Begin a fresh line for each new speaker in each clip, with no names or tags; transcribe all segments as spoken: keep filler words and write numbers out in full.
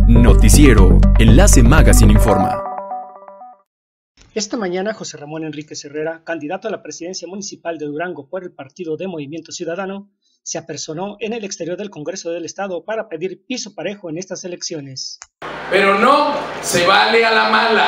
Noticiero Enlace Magazine informa.
Esta mañana, José Ramón Enríquez Herrera, candidato a la presidencia municipal de Durango por el partido de Movimiento Ciudadano, se apersonó en el exterior del Congreso del Estado para pedir piso parejo en estas elecciones.
Pero no se vale a la mala.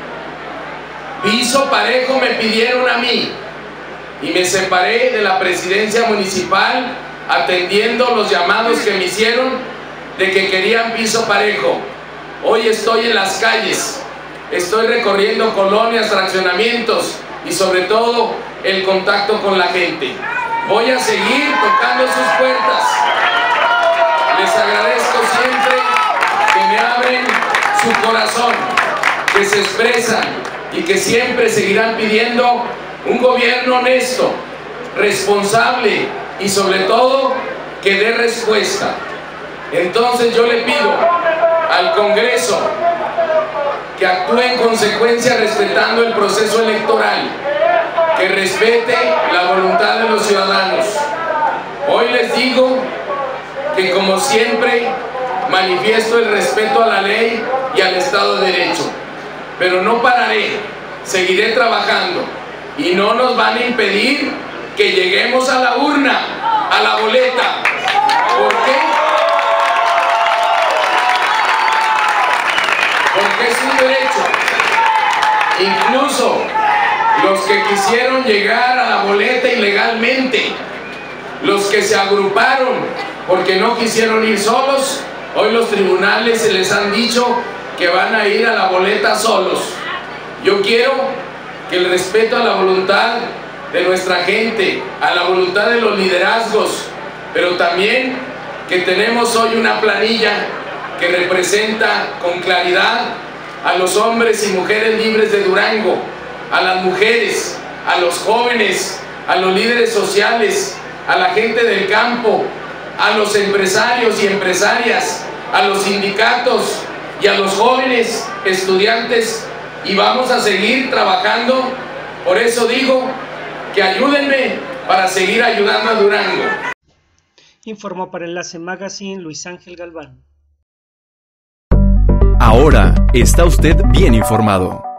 Piso parejo me pidieron a mí y me separé de la presidencia municipal atendiendo los llamados que me hicieron de que querían piso parejo. Hoy estoy en las calles, estoy recorriendo colonias, fraccionamientos y sobre todo el contacto con la gente. Voy a seguir tocando sus puertas. Les agradezco siempre que me abren su corazón, que se expresan y que siempre seguirán pidiendo un gobierno honesto, responsable y sobre todo que dé respuesta. Entonces yo le pido al Congreso que actúe en consecuencia respetando el proceso electoral, que respete la voluntad de los ciudadanos. Hoy les digo que, como siempre, manifiesto el respeto a la ley y al Estado de Derecho, pero no pararé, seguiré trabajando y no nos van a impedir que lleguemos a la urna, a la boleta. ¿Por qué? Porque es un derecho. Incluso los que quisieron llegar a la boleta ilegalmente, los que se agruparon porque no quisieron ir solos, hoy los tribunales se les han dicho que van a ir a la boleta solos. Yo quiero que el respeto a la voluntad de nuestra gente, a la voluntad de los liderazgos, pero también que tenemos hoy una planilla que representa con claridad a los hombres y mujeres libres de Durango, a las mujeres, a los jóvenes, a los líderes sociales, a la gente del campo, a los empresarios y empresarias, a los sindicatos y a los jóvenes estudiantes, y vamos a seguir trabajando. Por eso digo que ayúdenme para seguir ayudando a Durango.
Informó para Enlace Magazine Luis Ángel Galván.
Ahora está usted bien informado.